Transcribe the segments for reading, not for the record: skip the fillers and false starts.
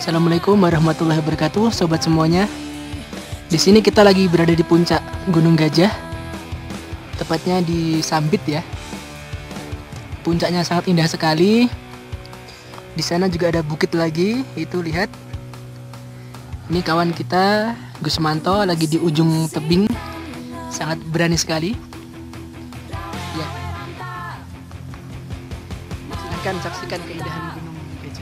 Assalamualaikum warahmatullahi wabarakatuh, sobat semuanya. Di sini kita lagi berada di puncak Gunung Gajah, tepatnya di Sambit ya. Puncaknya sangat indah sekali. Di sana juga ada bukit lagi, itu lihat. Ini kawan kita Gusmanto lagi di ujung tebing, sangat berani sekali. Ya. Silahkan saksikan keindahan Gunung Gajah.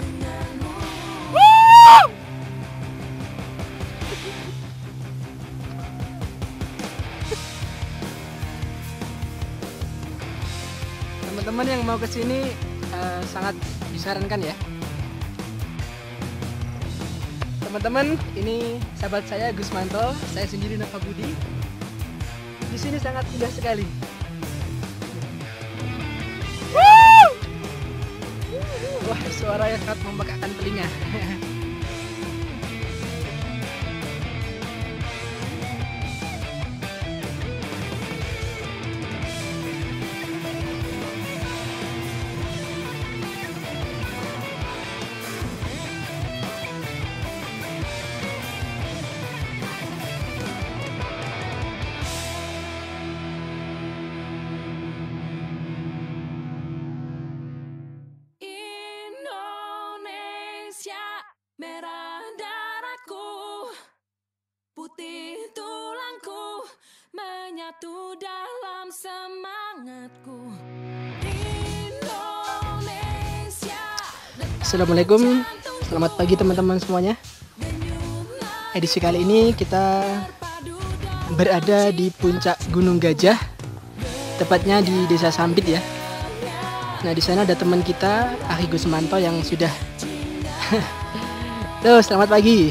Teman-teman yang mau kesini sangat disarankan ya. Teman-teman, ini sahabat saya Gusmanto, saya sendiri Nova Budi. Di sini sangat indah sekali. Wah, suara yang sangat membekakkan telinga. Merah darahku, putih tulangku, menyatu dalam semangatku. Indonesia. Assalamualaikum, selamat pagi teman-teman semuanya. Edisi kali ini kita berada di puncak Gunung Gajah, tepatnya di Desa Sambit ya. Nah, di sana ada teman kita, Akhi Gusmanto yang sudah Tuh, selamat pagi.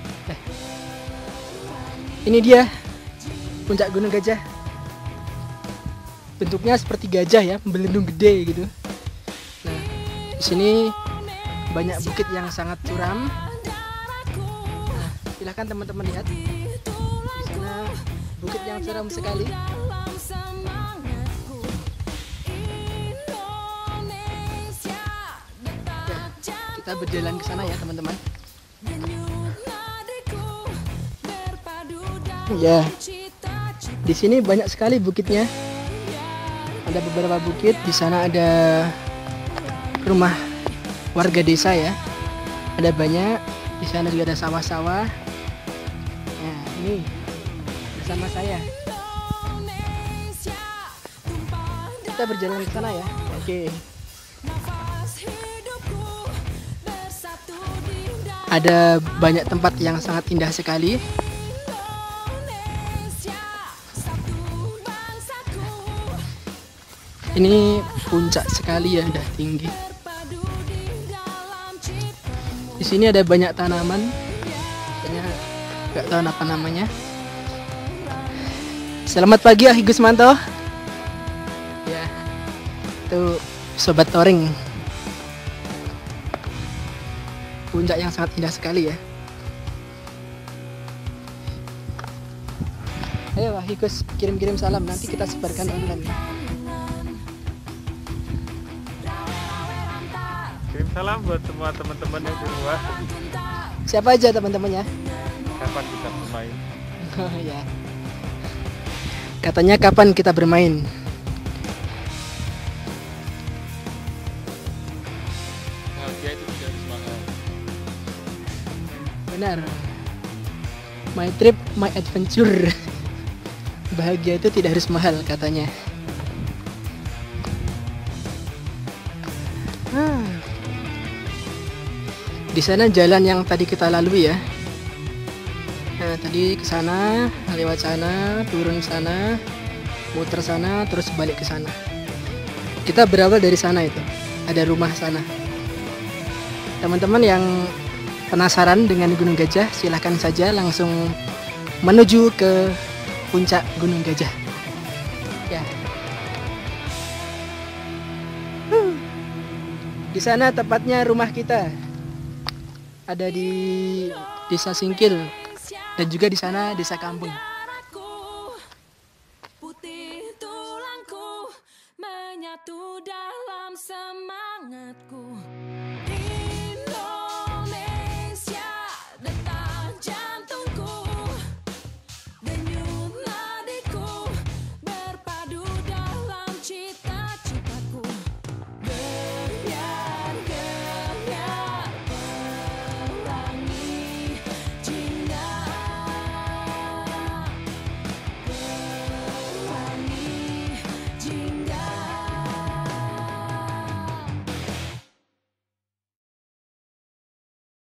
Ini dia puncak Gunung Gajah. Bentuknya seperti gajah ya, membelendung gede gitu. Nah, di sini banyak bukit yang sangat curam. Nah, silahkan teman-teman lihat. Di sana bukit yang curam sekali. Ya, kita berjalan ke sana ya teman-teman. Ya, di sini banyak sekali bukitnya. Ada beberapa bukit. Di sana ada rumah warga desa ya. Ada banyak. Di sana juga ada sawah-sawah. Nah, ini bersama saya. Kita berjalan ke sana ya. Oke. Ada banyak tempat yang sangat indah sekali. Ini puncak sekali ya, udah tinggi. Di sini ada banyak tanaman. Saya nggak tahu apa namanya. Selamat pagi Akhi Gusmanto. Ya, itu sobat touring. Puncak yang sangat indah sekali ya. Ayo Akhi Gus, kirim-kirim salam, nanti kita sebarkan online. Kirim salam buat semua teman-teman yang di luar. Siapa aja teman-temannya? Kapan kita bermain? Oh ya. Katanya kapan kita bermain? Bahagia itu tidak harus mahal. Benar. My trip, my adventure. Bahagia itu tidak harus mahal katanya. Di sana jalan yang tadi kita lalui ya. Nah, tadi ke sana, lewat sana, turun sana, muter sana, terus balik ke sana. Kita berawal dari sana itu. Ada rumah sana. Teman-teman yang penasaran dengan Gunung Gajah, silahkan saja langsung menuju ke puncak Gunung Gajah. Ya. Di sana tepatnya rumah kita. Ada di Desa Singkil dan juga di sana Desa Kampung.